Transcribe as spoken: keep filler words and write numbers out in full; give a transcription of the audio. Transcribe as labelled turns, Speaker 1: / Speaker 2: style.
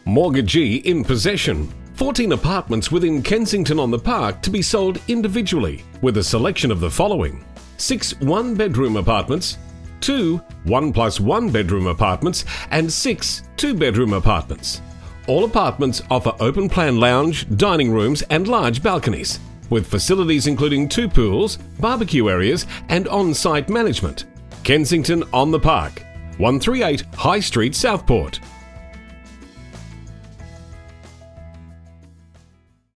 Speaker 1: Mortgagee in possession. fourteen apartments within Kensington on the Park to be sold individually with a selection of the following: six one-bedroom apartments, two one plus one bedroom apartments and six two-bedroom apartments. All apartments offer open-plan lounge, dining rooms and large balconies, with facilities including two pools, barbecue areas and on-site management. Kensington on the Park, one thirty-eight High Street, Southport.